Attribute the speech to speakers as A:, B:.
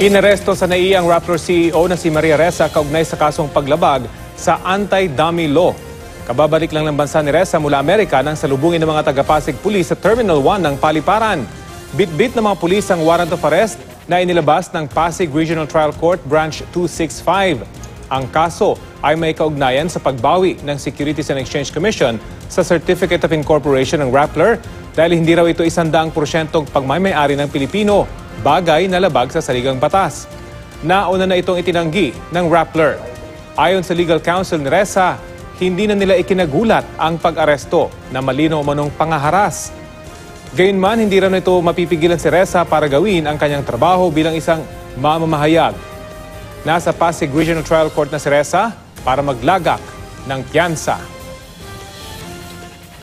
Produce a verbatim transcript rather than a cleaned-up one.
A: Inaresto sa nai ang Rappler C E O na si Maria Ressa kaugnay sa kasong paglabag sa anti-dummy law. Kababalik lang ng bansa ni Ressa mula Amerika nang salubungin ng mga taga-Pasig Police sa Terminal one ng Paliparan. Bit-bit ng mga pulis ang warrant of arrest na inilabas ng Pasig Regional Trial Court Branch two sixty-five. Ang kaso ay may kaugnayan sa pagbawi ng Securities and Exchange Commission sa Certificate of Incorporation ng Rappler dahil hindi raw ito isandaang porsyentong pagmamay-ari ng Pilipino, bagay na labag sa saligang batas. Nauna na itong itinanggi ng Rappler. Ayon sa legal counsel ni Ressa, hindi na nila ikinagulat ang pag-aresto na malinaw umanong pangaharas. Gayunman, hindi raw ito mapipigilan si Ressa para gawin ang kanyang trabaho bilang isang mamamahayag. Nasa Pasig Regional Trial Court na si Ressa para maglagak ng piyansa.